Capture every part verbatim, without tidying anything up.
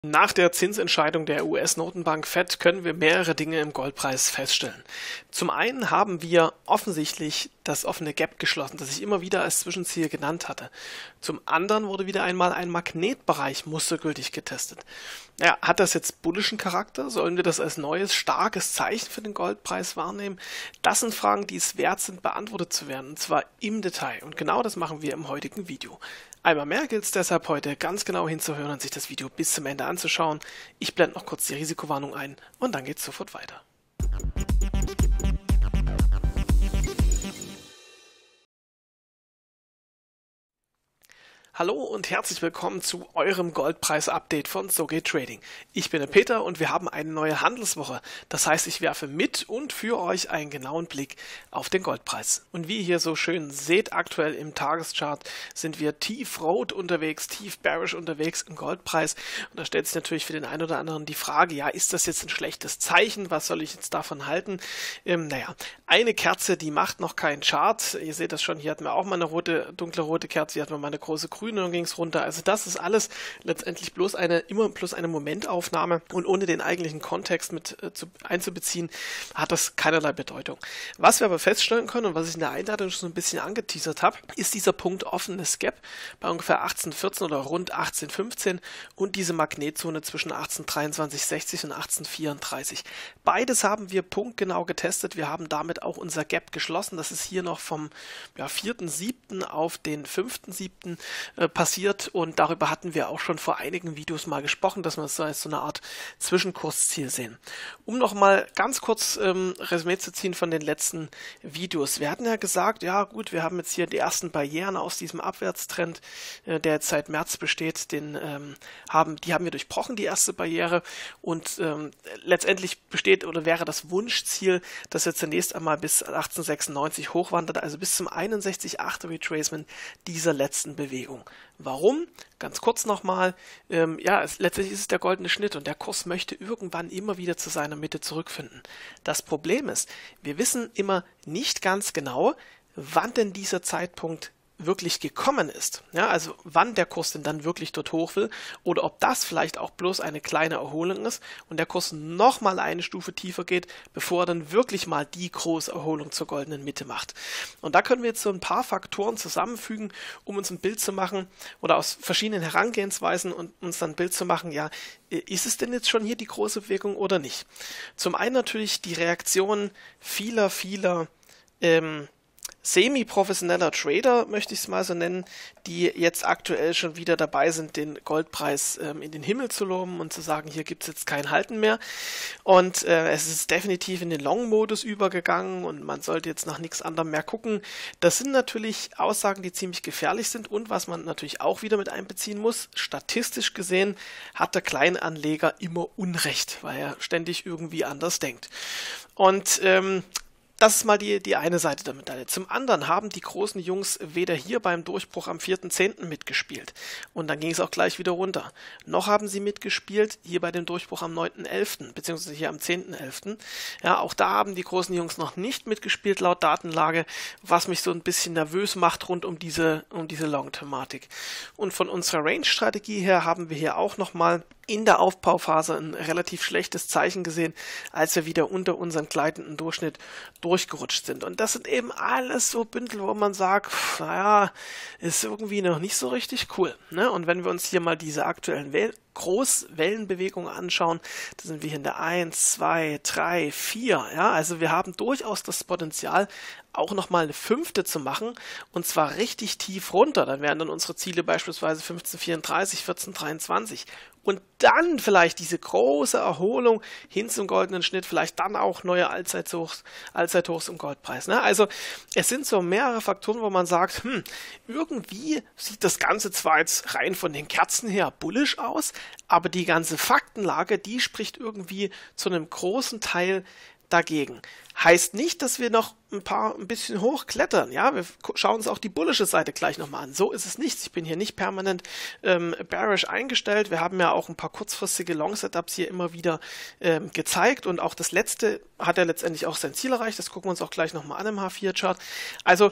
Nach der Zinsentscheidung der U S-Notenbank Fed können wir mehrere Dinge im Goldpreis feststellen. Zum einen haben wir offensichtlich das offene Gap geschlossen, das ich immer wieder als Zwischenziel genannt hatte. Zum anderen wurde wieder einmal ein Magnetbereich mustergültig getestet. Naja, hat das jetzt bullischen Charakter? Sollen wir das als neues, starkes Zeichen für den Goldpreis wahrnehmen? Das sind Fragen, die es wert sind, beantwortet zu werden, und zwar im Detail. Und genau das machen wir im heutigen Video. Einmal mehr gilt es deshalb heute, ganz genau hinzuhören und sich das Video bis zum Ende anzuschauen. Ich blende noch kurz die Risikowarnung ein und dann geht es sofort weiter. Hallo und herzlich willkommen zu eurem Goldpreis-Update von So geht Trading. Ich bin der Peter und wir haben eine neue Handelswoche. Das heißt, ich werfe mit und für euch einen genauen Blick auf den Goldpreis. Und wie ihr hier so schön seht, aktuell im Tageschart sind wir tief-rot unterwegs, tief bearish unterwegs im Goldpreis. Und da stellt sich natürlich für den einen oder anderen die Frage, ja, ist das jetzt ein schlechtes Zeichen? Was soll ich jetzt davon halten? Ähm, naja, eine Kerze, die macht noch keinen Chart. Ihr seht das schon, hier hatten wir auch mal eine rote, dunkle rote Kerze, hier hatten wir mal eine große grüne. Und ging es runter. Also das ist alles letztendlich bloß eine, immer bloß eine Momentaufnahme und ohne den eigentlichen Kontext mit äh, zu, einzubeziehen, hat das keinerlei Bedeutung. Was wir aber feststellen können und was ich in der Einleitung schon ein bisschen angeteasert habe, ist dieser Punkt offenes Gap bei ungefähr achtzehn vierzehn oder rund achtzehn fünfzehn und diese Magnetzone zwischen achtzehn dreiundzwanzig sechzig und achtzehn vierunddreißig. Beides haben wir punktgenau getestet. Wir haben damit auch unser Gap geschlossen. Das ist hier noch vom ja, vierten siebten auf den fünften siebten äh, passiert und darüber hatten wir auch schon vor einigen Videos mal gesprochen, dass wir es als so eine Art Zwischenkursziel sehen. Um nochmal ganz kurz ähm, Resümee zu ziehen von den letzten Videos. Wir hatten ja gesagt, ja gut, wir haben jetzt hier die ersten Barrieren aus diesem Abwärtstrend, äh, der jetzt seit März besteht, den ähm, haben, die haben wir durchbrochen, die erste Barriere, und ähm, letztendlich besteht oder wäre das Wunschziel, dass er zunächst einmal bis achtzehn sechsundneunzig hochwandert, also bis zum einundsechzig Komma acht Retracement dieser letzten Bewegung. Warum? Ganz kurz nochmal, ähm, ja, es, letztendlich ist es der goldene Schnitt und der Kurs möchte irgendwann immer wieder zu seiner Mitte zurückfinden. Das Problem ist, wir wissen immer nicht ganz genau, wann denn dieser Zeitpunkt wirklich gekommen ist. Ja, also wann der Kurs denn dann wirklich dort hoch will oder ob das vielleicht auch bloß eine kleine Erholung ist und der Kurs nochmal eine Stufe tiefer geht, bevor er dann wirklich mal die große Erholung zur goldenen Mitte macht. Und da können wir jetzt so ein paar Faktoren zusammenfügen, um uns ein Bild zu machen oder aus verschiedenen Herangehensweisen und uns dann ein Bild zu machen, ja, ist es denn jetzt schon hier die große Bewegung oder nicht? Zum einen natürlich die Reaktion vieler, vieler ähm, semi-professioneller Trader, möchte ich es mal so nennen, die jetzt aktuell schon wieder dabei sind, den Goldpreis ähm, in den Himmel zu loben und zu sagen, hier gibt es jetzt kein Halten mehr. Und äh, es ist definitiv in den Long-Modus übergegangen und man sollte jetzt nach nichts anderem mehr gucken. Das sind natürlich Aussagen, die ziemlich gefährlich sind, und was man natürlich auch wieder mit einbeziehen muss, statistisch gesehen hat der Kleinanleger immer Unrecht, weil er ständig irgendwie anders denkt. Und ähm, das ist mal die, die eine Seite der Medaille. Zum anderen haben die großen Jungs weder hier beim Durchbruch am vierten zehnten mitgespielt. Und dann ging es auch gleich wieder runter. Noch haben sie mitgespielt hier bei dem Durchbruch am neunten elften beziehungsweise hier am zehnten elften Ja, auch da haben die großen Jungs noch nicht mitgespielt laut Datenlage, was mich so ein bisschen nervös macht rund um diese, um diese Long-Thematik. Und von unserer Range-Strategie her haben wir hier auch nochmal in der Aufbauphase ein relativ schlechtes Zeichen gesehen, als wir wieder unter unseren gleitenden Durchschnitt durchgerutscht sind. Und das sind eben alles so Bündel, wo man sagt, naja, ist irgendwie noch nicht so richtig cool. Ne? Und wenn wir uns hier mal diese aktuellen Wel- Großwellenbewegungen anschauen, da sind wir hier in der eins, zwei, drei, vier. Ja? Also wir haben durchaus das Potenzial, auch nochmal eine fünfte zu machen, und zwar richtig tief runter. Dann wären dann unsere Ziele beispielsweise fünfzehn vierunddreißig, vierzehn dreiundzwanzig. Und dann vielleicht diese große Erholung hin zum goldenen Schnitt, vielleicht dann auch neue Allzeithochs, Allzeithochs im Goldpreis. Ne? Also es sind so mehrere Faktoren, wo man sagt, hm, irgendwie sieht das Ganze zwar jetzt rein von den Kerzen her bullish aus, aber die ganze Faktenlage, die spricht irgendwie zu einem großen Teil dagegen. Heißt nicht, dass wir noch ein paar ein bisschen hochklettern. Ja, wir schauen uns auch die bullische Seite gleich nochmal an. So ist es nicht. Ich bin hier nicht permanent ähm, bearish eingestellt. Wir haben ja auch ein paar kurzfristige Long-Setups hier immer wieder ähm, gezeigt, und auch das letzte hat ja letztendlich auch sein Ziel erreicht. Das gucken wir uns auch gleich nochmal an im H vier Chart. Also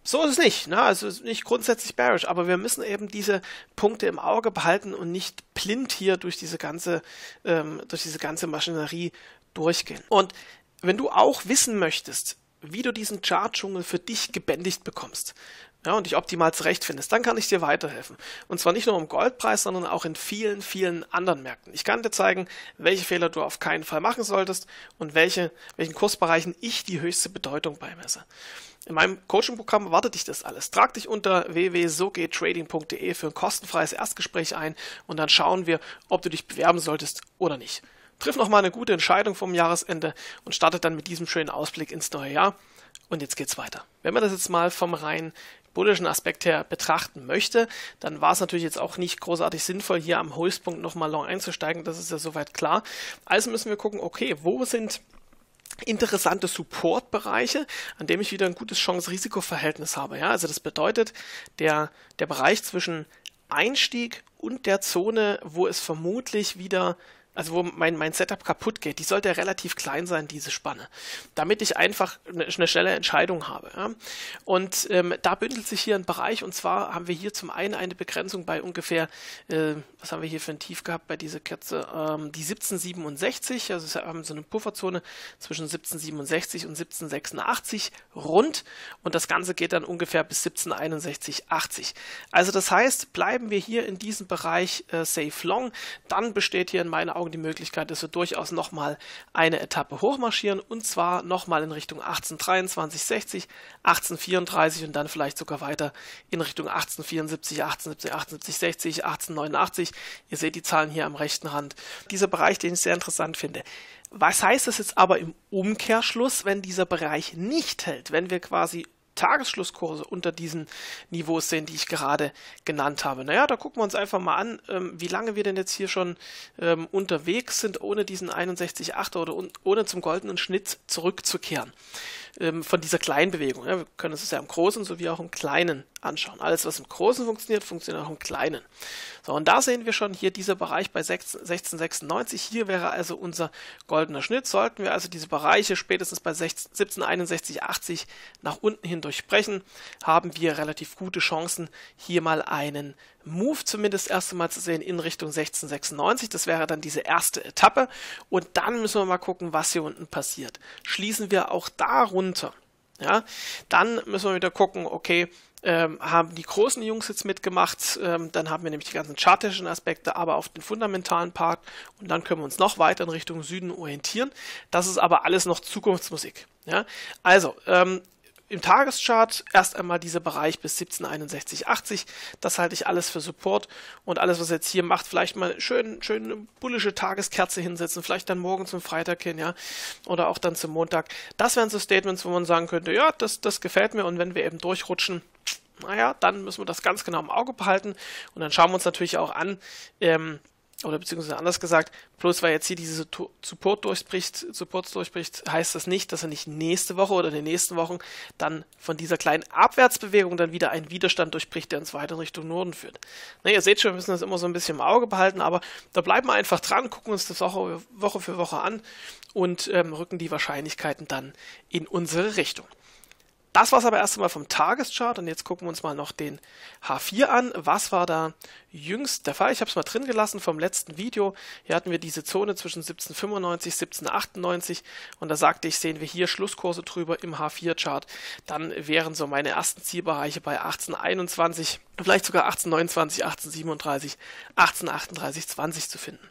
So ist es nicht, ne? Also es ist nicht grundsätzlich bearish, aber wir müssen eben diese Punkte im Auge behalten und nicht blind hier durch diese ganze, ähm, durch diese ganze Maschinerie durchgehen. Und wenn du auch wissen möchtest, wie du diesen Chart-Dschungel für dich gebändigt bekommst, ja, und dich optimal zurechtfindest, dann kann ich dir weiterhelfen. Und zwar nicht nur im Goldpreis, sondern auch in vielen, vielen anderen Märkten. Ich kann dir zeigen, welche Fehler du auf keinen Fall machen solltest und welche, welchen Kursbereichen ich die höchste Bedeutung beimesse. In meinem Coaching-Programm erwartet dich das alles. Trag dich unter w w w punkt so geht trading punkt de für ein kostenfreies Erstgespräch ein und dann schauen wir, ob du dich bewerben solltest oder nicht. Triff nochmal eine gute Entscheidung vom Jahresende und starte dann mit diesem schönen Ausblick ins neue Jahr. Und jetzt geht's weiter. Wenn man das jetzt mal vom rein bullischen Aspekt her betrachten möchte, dann war es natürlich jetzt auch nicht großartig sinnvoll, hier am Höchstpunkt nochmal long einzusteigen. Das ist ja soweit klar. Also müssen wir gucken, okay, wo sind interessante Support-Bereiche, an dem ich wieder ein gutes Chance-Risiko-Verhältnis habe. Ja, also das bedeutet, der, der Bereich zwischen Einstieg und der Zone, wo es vermutlich wieder, also wo mein, mein Setup kaputt geht, die sollte relativ klein sein, diese Spanne, damit ich einfach eine, eine schnelle Entscheidung habe. Ja. Und ähm, da bündelt sich hier ein Bereich, und zwar haben wir hier zum einen eine Begrenzung bei ungefähr, äh, was haben wir hier für ein Tief gehabt bei dieser Kerze, ähm, die siebzehn siebenundsechzig, also wir haben so eine Pufferzone zwischen siebzehn siebenundsechzig und siebzehn sechsundachtzig rund, und das Ganze geht dann ungefähr bis siebzehn einundsechzig achtzig. Also das heißt, bleiben wir hier in diesem Bereich äh, safe long, dann besteht hier in meinen Augen die Möglichkeit, dass wir durchaus nochmal eine Etappe hochmarschieren, und zwar nochmal in Richtung achtzehn dreiundzwanzig sechzig, achtzehn vierunddreißig und dann vielleicht sogar weiter in Richtung achtzehn vierundsiebzig, achtzehn siebzig, achtundsiebzig sechzig, achtzehn neunundachtzig. Ihr seht die Zahlen hier am rechten Rand. Dieser Bereich, den ich sehr interessant finde. Was heißt das jetzt aber im Umkehrschluss, wenn dieser Bereich nicht hält, wenn wir quasi Tagesschlusskurse unter diesen Niveaus sehen, die ich gerade genannt habe? Naja, da gucken wir uns einfach mal an, ähm, wie lange wir denn jetzt hier schon ähm, unterwegs sind, ohne diesen einundsechzig Komma acht oder un ohne zum goldenen Schnitt zurückzukehren. Ähm, von dieser kleinen Bewegung. Ja, wir können uns das ja im Großen sowie auch im Kleinen anschauen. Alles, was im Großen funktioniert, funktioniert auch im Kleinen. So, und da sehen wir schon hier dieser Bereich bei sechzehn sechsundneunzig. Hier wäre also unser goldener Schnitt. Sollten wir also diese Bereiche spätestens bei siebzehn einundsechzig achtzig nach unten hin durchbrechen, haben wir relativ gute Chancen, hier mal einen Move zumindest erst einmal zu sehen in Richtung sechzehn sechsundneunzig. Das wäre dann diese erste Etappe. Und dann müssen wir mal gucken, was hier unten passiert. Schließen wir auch da runter, ja, dann müssen wir wieder gucken, okay, ähm, haben die großen Jungs jetzt mitgemacht, ähm, dann haben wir nämlich die ganzen chartischen Aspekte, aber auf den fundamentalen Part, und dann können wir uns noch weiter in Richtung Süden orientieren. Das ist aber alles noch Zukunftsmusik. Ja. Also, ähm, im Tageschart erst einmal dieser Bereich bis siebzehn einundsechzig achtzig, das halte ich alles für Support, und alles, was jetzt hier macht, vielleicht mal schön, schön eine bullische Tageskerze hinsetzen, vielleicht dann morgen zum Freitag hin, ja, oder auch dann zum Montag. Das wären so Statements, wo man sagen könnte, ja, das, das gefällt mir, und wenn wir eben durchrutschen, naja, dann müssen wir das ganz genau im Auge behalten, und dann schauen wir uns natürlich auch an, ähm, oder beziehungsweise anders gesagt, bloß weil jetzt hier diese Support durchbricht, Supports durchbricht, heißt das nicht, dass er nicht nächste Woche oder in den nächsten Wochen dann von dieser kleinen Abwärtsbewegung dann wieder einen Widerstand durchbricht, der uns weiter in Richtung Norden führt. Na, ihr seht schon, wir müssen das immer so ein bisschen im Auge behalten, aber da bleiben wir einfach dran, gucken uns das Woche, Woche für Woche an und ähm, rücken die Wahrscheinlichkeiten dann in unsere Richtung. Das war es aber erst einmal vom Tageschart, und jetzt gucken wir uns mal noch den H vier an. Was war da jüngst der Fall? Ich habe es mal drin gelassen vom letzten Video. Hier hatten wir diese Zone zwischen siebzehn fünfundneunzig, siebzehn achtundneunzig, und da sagte ich, sehen wir hier Schlusskurse drüber im H vier Chart. Dann wären so meine ersten Zielbereiche bei achtzehn einundzwanzig, vielleicht sogar achtzehn neunundzwanzig, achtzehn siebenunddreißig, achtzehn achtunddreißig zwanzig zu finden.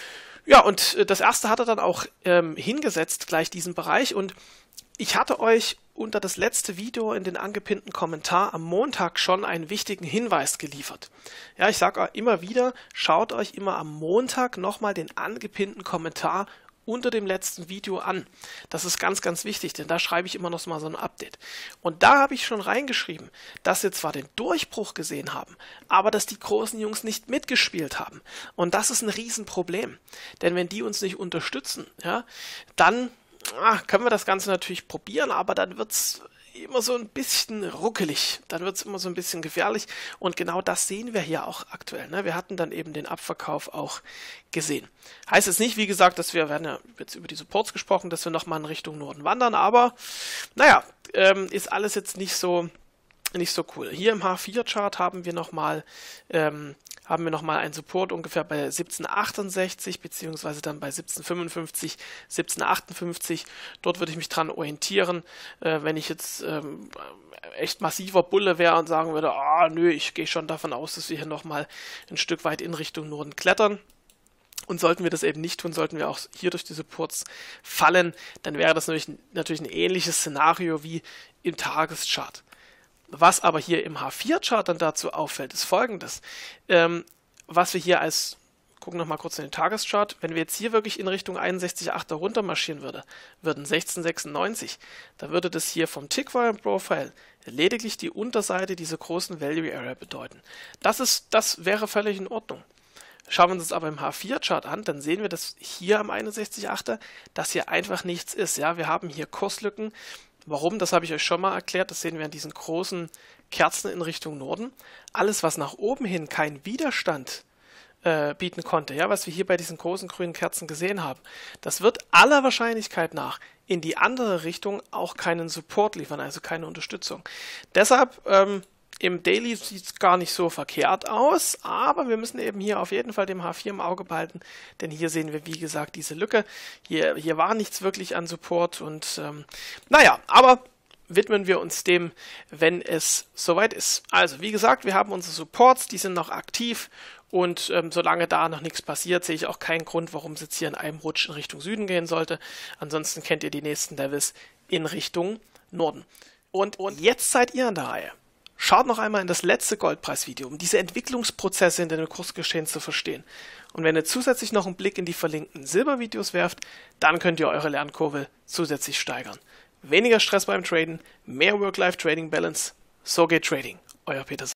Ja, und das erste hat er dann auch ähm, hingesetzt, gleich diesen Bereich, und ich hatte euch unter das letzte Video in den angepinnten Kommentar am Montag schon einen wichtigen Hinweis geliefert. Ja, ich sage immer wieder, schaut euch immer am Montag nochmal den angepinnten Kommentar unter dem letzten Video an. Das ist ganz, ganz wichtig, denn da schreibe ich immer noch mal so ein Update. Und da habe ich schon reingeschrieben, dass wir zwar den Durchbruch gesehen haben, aber dass die großen Jungs nicht mitgespielt haben. Und das ist ein Riesenproblem. Denn wenn die uns nicht unterstützen, ja, dann ah, können wir das Ganze natürlich probieren, aber dann wird es immer so ein bisschen ruckelig, dann wird es immer so ein bisschen gefährlich, und genau das sehen wir hier auch aktuell. Ne? Wir hatten dann eben den Abverkauf auch gesehen. Heißt jetzt nicht, wie gesagt, dass wir, wir haben ja jetzt über die Supports gesprochen, dass wir nochmal in Richtung Norden wandern, aber naja, ähm, ist alles jetzt nicht so nicht so cool. Hier im H vier Chart haben wir nochmal ähm, haben wir nochmal einen Support ungefähr bei siebzehn achtundsechzig, beziehungsweise dann bei siebzehn fünfundfünfzig, siebzehn achtundfünfzig. Dort würde ich mich dran orientieren. Äh, wenn ich jetzt ähm, echt massiver Bulle wäre und sagen würde, ah nö, ich gehe schon davon aus, dass wir hier nochmal ein Stück weit in Richtung Norden klettern. Und sollten wir das eben nicht tun, sollten wir auch hier durch die Supports fallen, dann wäre das natürlich, natürlich ein ähnliches Szenario wie im Tageschart. Was aber hier im H vier Chart dann dazu auffällt, ist folgendes. Ähm, was wir hier als, gucken nochmal kurz in den Tageschart, wenn wir jetzt hier wirklich in Richtung einundsechzig Komma acht runter marschieren würde, würden sechzehn sechsundneunzig, da würde das hier vom Tick Volume Profile lediglich die Unterseite dieser großen Value Area bedeuten. Das, ist, das wäre völlig in Ordnung. Schauen wir uns das aber im H vier Chart an, dann sehen wir, dass hier am einundsechzig Komma acht, dass hier einfach nichts ist. Ja, wir haben hier Kurslücken. Warum? Das habe ich euch schon mal erklärt. Das sehen wir an diesen großen Kerzen in Richtung Norden. Alles, was nach oben hin keinen Widerstand äh, bieten konnte, ja, was wir hier bei diesen großen grünen Kerzen gesehen haben, das wird aller Wahrscheinlichkeit nach in die andere Richtung auch keinen Support liefern, also keine Unterstützung. Deshalb ähm, im Daily sieht es gar nicht so verkehrt aus, aber wir müssen eben hier auf jeden Fall dem H vier im Auge behalten, denn hier sehen wir, wie gesagt, diese Lücke. Hier, hier war nichts wirklich an Support und ähm, naja, aber widmen wir uns dem, wenn es soweit ist. Also, wie gesagt, wir haben unsere Supports, die sind noch aktiv und ähm, solange da noch nichts passiert, sehe ich auch keinen Grund, warum es jetzt hier in einem Rutsch in Richtung Süden gehen sollte. Ansonsten kennt ihr die nächsten Levels in Richtung Norden. Und, und jetzt seid ihr an der Reihe. Schaut noch einmal in das letzte Goldpreisvideo, um diese Entwicklungsprozesse in dem Kursgeschehen zu verstehen. Und wenn ihr zusätzlich noch einen Blick in die verlinkten Silbervideos werft, dann könnt ihr eure Lernkurve zusätzlich steigern. Weniger Stress beim Traden, mehr Work-Life-Trading-Balance. So geht Trading. Euer Peter.